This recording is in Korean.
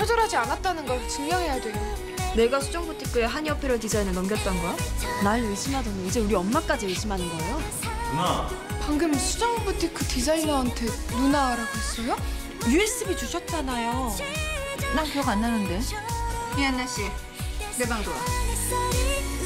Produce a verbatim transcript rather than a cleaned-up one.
처절하지 않았다는 걸 증명해야 돼요. 내가 수정 부티크에 한이 어페럴 디자인을 넘겼던 거야? 날 의심하더니 이제 우리 엄마까지 의심하는 거예요? 누나. 방금 수정 부티크 디자이너한테 누나라고 했어요? 유에스비 주셨잖아요. 난 기억 안 나는데. 이한나 씨, 내 방도 와.